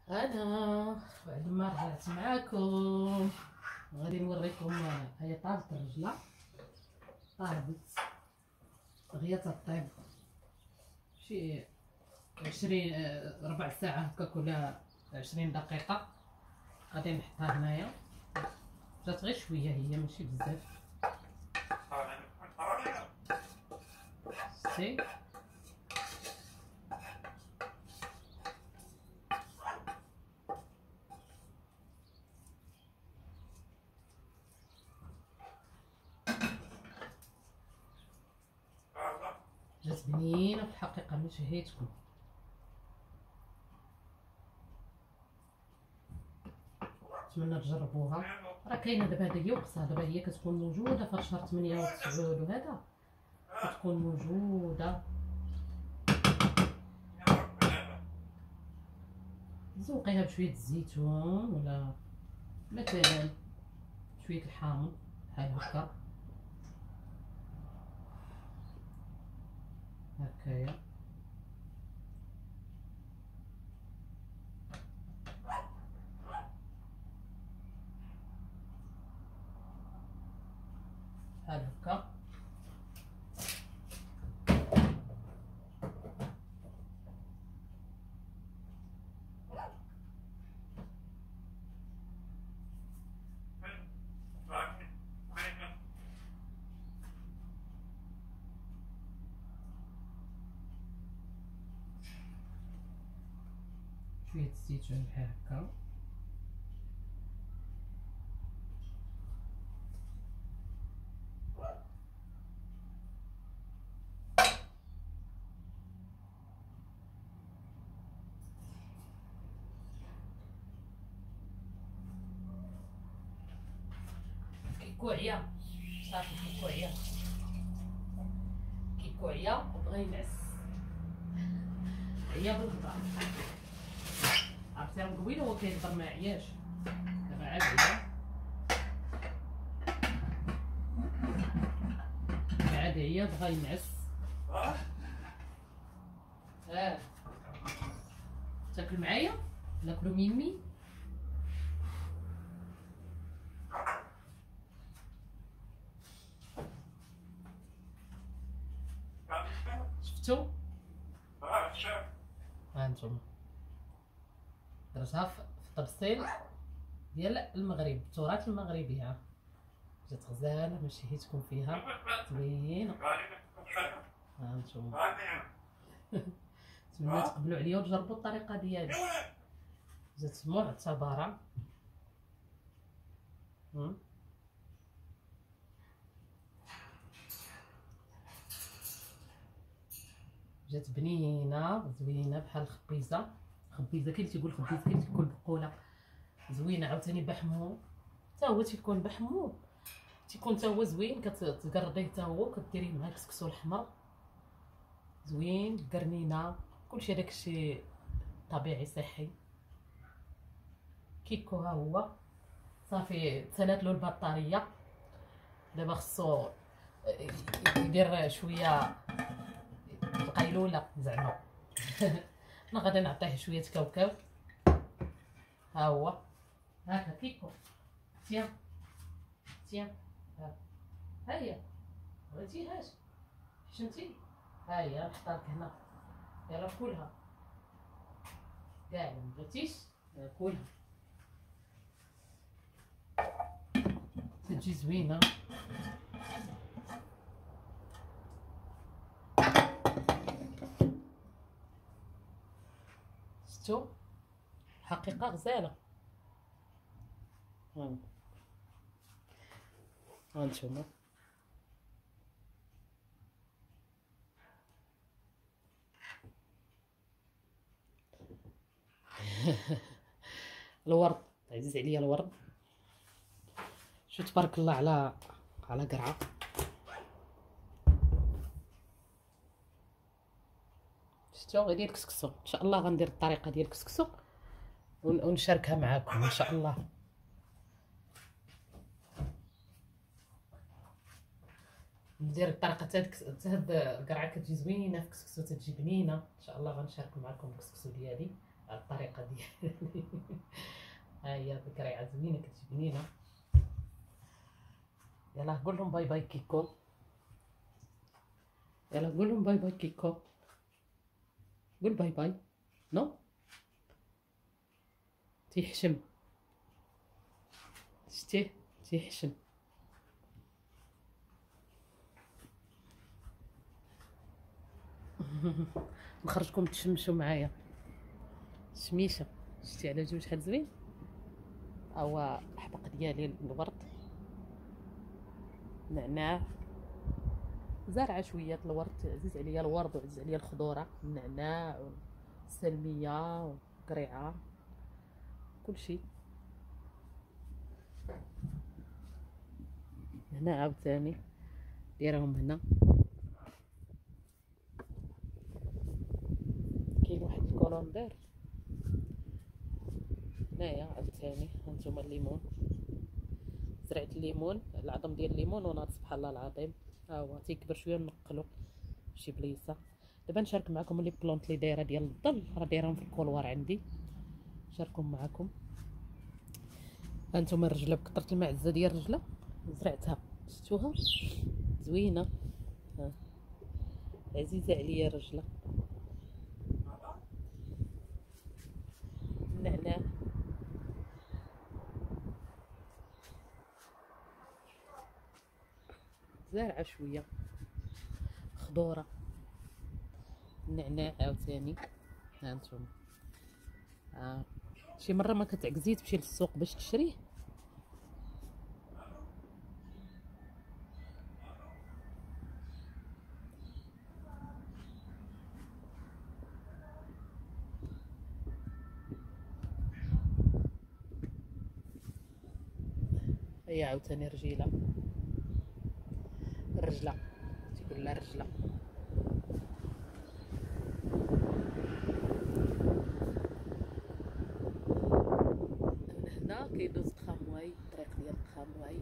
انا بعد ما رجعت معاكم غادي نوريكم. هي طابت الرجله، طابت غيا تطيب شي 20 ربع ساعه هكاك ولا 20 دقيقه. غادي نحطها هنايا، جات غير شويه هي ماشي بزاف. شتي جات بنينه في الحقيقه، ما شهيتكم. نتمنى تجربوها. راه كاينه دابا، هذا يوقصها دابا، هي كتكون موجوده في شهر 8 و 9 وهذا كتكون موجوده. زوقيها بشويه الزيتون ولا مثلا شويه الحامض بحال هكا، هكايا. بحال هكا. شويه الزيتون بحال هكا. كيكوعيا صافي، كيكوعيا وبغى ينعس، عيا بالهضره. عرفتي راه قبيله هو كيهضر ما عياش، دابا عاد عيا، عاد عيا بغى ينعس. تاكل معايا؟ ناكلو ميمي. شفتو؟ ها انتم درتها في الطبسيل ديال المغرب، التراث المغربي. ها جات غزاله، ما شهيتكم فيها زوينه. ها انتم نتمنى تقبلوا عليا وتجربوا الطريقه ديالي، جات معتبره. جات بنينه زوينه بحال الخبيزه. خبيزه كاين اللي تيقول خبيزه، كاين اللي تيقول بقوله. زوينه عاوتاني بحمو، حتى هو تيكون بحمو، تيكون حتى هو زوين. كتقرديه حتى هو، كديريه مع الكسكسو الحمر زوين، قرنينه، كلشي هذاك الشيء طبيعي صحي. كيكو ها هو صافي، تسالات له البطاريه. دابا خصو يدير شويه القيلوله زعما. انا غادي نعطيه شويه كاوكاو. ها هو هاكا كيكو. تيان تيان، ها هي بغيتيهاش حشمتي؟ ها هي نحطها لك هنا، يلا كلها كاع. ما بغيتيش كلها، تجي زوينه. شفتو حقيقه غزاله. ها هانتوما الورد عزيز عليا الورد. شو تبارك الله على قرعه. شفتو غير ديال الكسكسو. ان شاء الله غندير الطريقه ديال الكسكسو ونشاركها معكم ان شاء الله. ندير الطريقه حتى هاد القرعه كتجي زوينه في الكسكسو، تجي بنينه. ان شاء الله غنشارك معكم الكسكسو ديالي. على الطريقه ديالي. ها هي ذكريات زوينه كتجبنينا. يلا قول لهم باي باي كيكو، يلا قول لهم باي باي كيكو، قول باي باي. نو تيحشم، شتيه تيحشم. نخرجكم تشمشوا معايا شميشه. شتي على جوج شحال زوين. هو الحبق ديالي الورد، نعناع، زارعه شويه الورد، عزيز عليا الورد وعزيز عليا الخضوره، النعناع والسلميه وقريعه كلشي. هنا عاوتاني دايرهم هنا. كاين واحد الكولوندير هنايا عاوتاني. هانتوما الليمون، زرعت الليمون، العظم ديال الليمون وناض سبحان الله العظيم. ها هو تيكبر شويه نقلو شي بليصه. دابا نشارك معكم لي بلونط اللي دايره ديال الظل، راه دايرهم في الكولوار عندي، نشاركهم معكم. هانتوما الرجله بكثره المعزه ديال الرجله زرعتها، شفتوها زوينه. ها عزيزه عليا الرجله. النعناع، زارعه شويه خضوره، النعناع عاوتاني. هانتوما شي مره ما كتعكزي تمشي للسوق باش تشريه. هي عاوتاني رجيله، الرجله تيقول لها الرجله. من هنا كيدوز الترامواي، الطريق ديال الترامواي.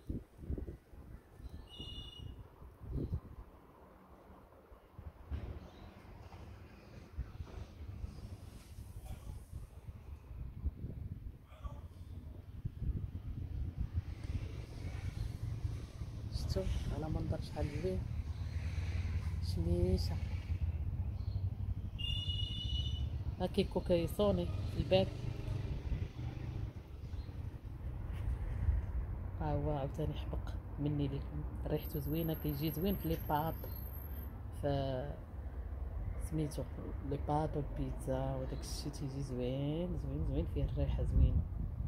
شفتو على منظر شحال زوين، شميشه. ها كيكو كيصوني في الباب. ها هو عاوتاني حبق مني ليكم، ريحته زوينه، كيجي زوين في لي باط، في سميتو لي باط والبيتزا وداك الشيء تيجي زوين زوين زوين، فيه الريحه زوينه.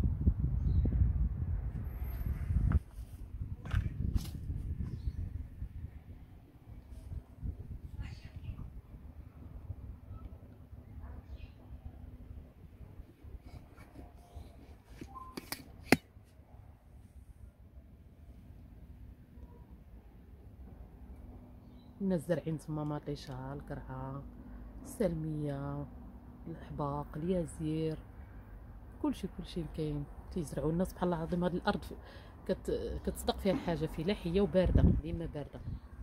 الناس زارعين تما مطيشه، القرعه، السلميه، الحباق، اليازير، كلشي كاين تيزرعوا الناس. سبحان الله العظيم هاد الارض كتصدق فيها الحاجه، في لاحيه وبارده، ديما بارده.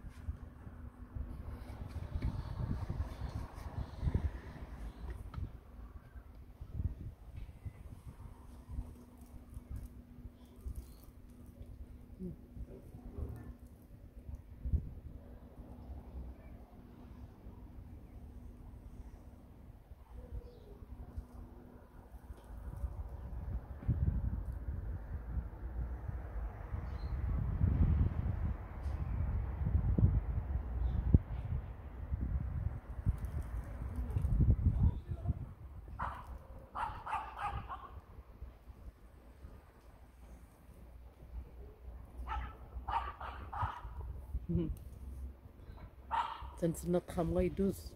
تنتسنى الترامواي يدوز.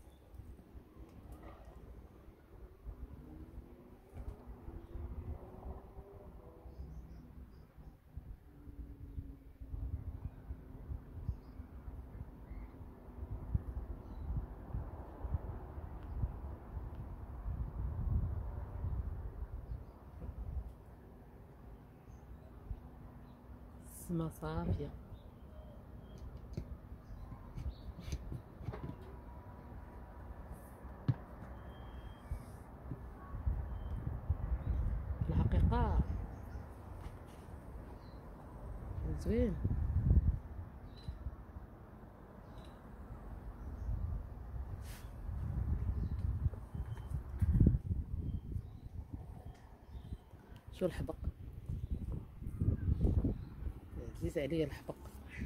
السما صافيه. ضاع زوين. شو الحبق، عزيز عليا الحبق.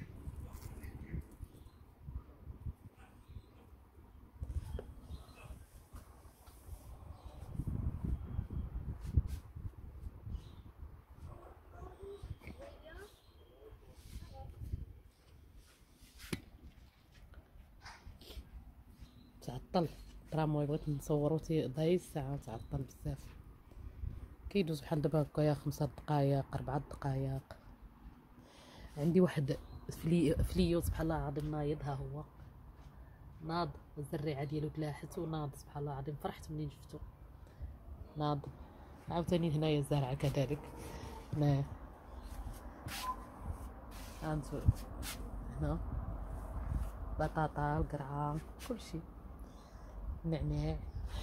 تعطل الترامواي، بغيت نصورو ضايع الساعة، تعطل بزاف. كيدوز بحال دابا هكايا 5 دقايق 4 دقايق. عندي واحد فليو سبحان الله العظيم نايض، ها هو ناض، الزريعه ديالو تلاحت وناض سبحان الله العظيم، فرحت منين شفتو ناض. عاوتاني هنايا الزرعه كذلك، هنا هانتو هنا بطاطا القرعه كلشي، نعناع.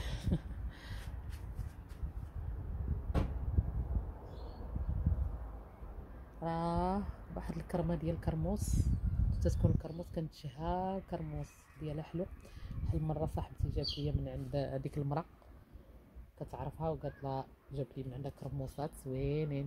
راه واحد الكرمه ديال الكرموس، تتكون الكرموس كنتشهى كرموس ديالها حلو. واحد المره صاحبتي جابت لي من عند هذيك المراه كتعرفها وقالت لها جاب لي من عندها كرموسات زوينين.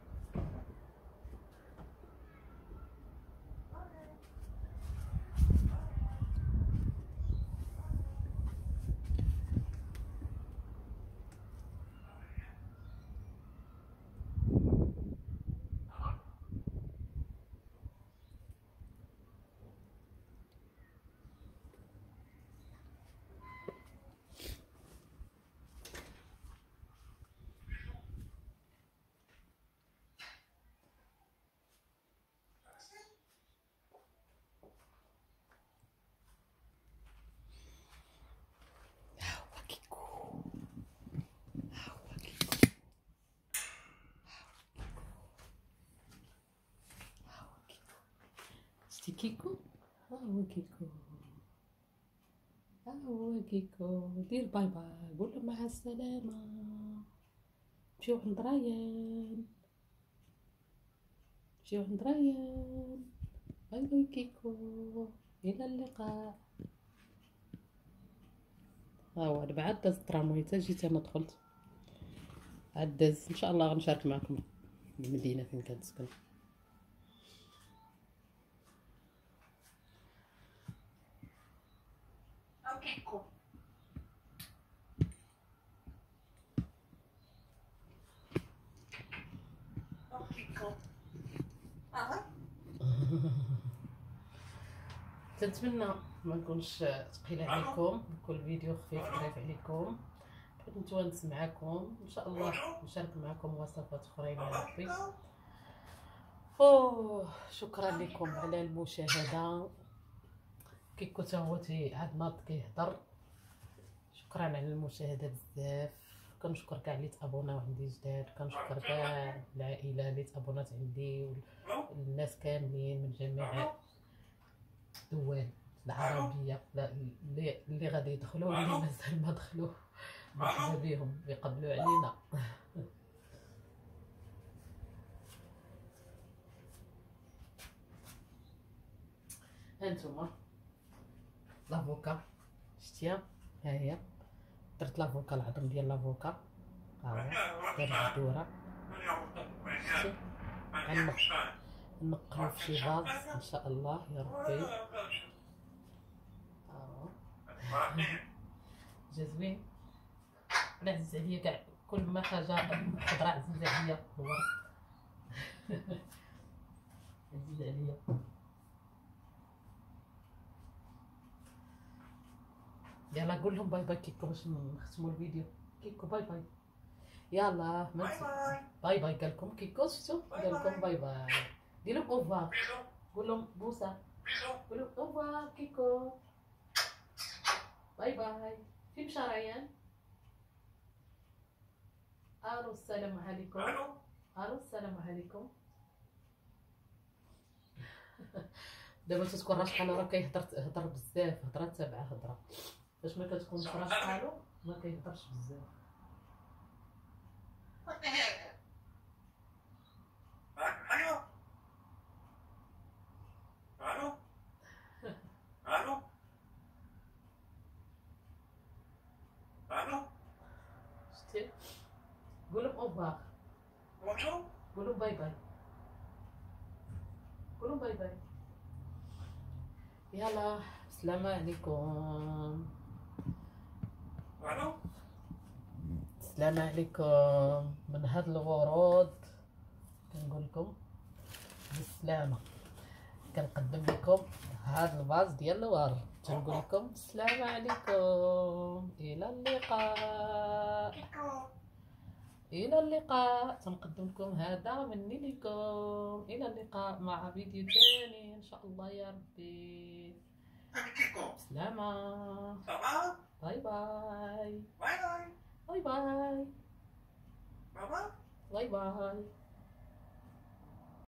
شتي كيكو، ها هو كيكو، ها هو كيكو. دير باي باي، قول له مع السلامة، مشيو عند ريان، مشيو عند ريان. باي باي كيكو، إلى اللقاء. ها هو دابا عاد داز الترامواي حتى جيت انا دخلت، عاد داز. ان شاء الله غنشارك معكم المدينة فين كنسكن. كنتمنى ما نكونش ثقيله عليكم، نكون الفيديو خفيف ظريف عليكم، بغيت نتوانس معكم. ان شاء الله نشارك معكم وصفات اخرين يا ربي. شكرا لكم على المشاهده. كيكو تا هو عاد ناض كيهضر. شكرا على المشاهده بزاف. كنشكر كاع اللي تابوناو عندي جداد، كنشكر كاع العائله اللي تابونات عندي، والناس كاملين من جميع الدول العربيه اللي غادي يدخلوا واللي مازال ما دخلوا. مرحبا بهم، يقبلوا علينا. هانتوما لافوكا شتيها، ها هي درت لافوكا، العظم ديال لافوكا ها هو داير الدوره. شتي نقلو في شي فاز ان شاء الله يا ربي. جا زوين، انا عزيز عليا كاع كل ما حاجه خضراء عزيزه عليا هو عزيز عليا. يلا قول لهم باي باي كيكو باش نختموا الفيديو. كيكو باي باي، يلا باي باي. باي باي قال لكم كيكو، شفتوا قال لكم باي باي. دير لهم اوفا، قول لهم بوسه، قول لهم اوفا كيكو. باي باي. فين مشى ريان؟ الو السلام عليكم. الو السلام عليكم. دابا تتكون راه شحال راه كيهضر بزاف، هضره تابعه هضره. باش ما كتكونش راه شحالو ما كيهضرش بزاف. قول لهم اوفر. Bonjour. قول لهم باي باي. قول لهم باي باي. يلا السلام عليكم. Allô. السلام عليكم. من هاد الورود كنقول لكم بالسلامه. كنقدم لكم هاد الفاز ديال الورد. تنقول لكم السلام عليكم، الى اللقاء. الى اللقاء. تنقدم لكم هذا مني لكم. الى اللقاء مع فيديو ثاني ان شاء الله يا ربي. سلامة. باي باي. باي باي. باي باي. باي باي.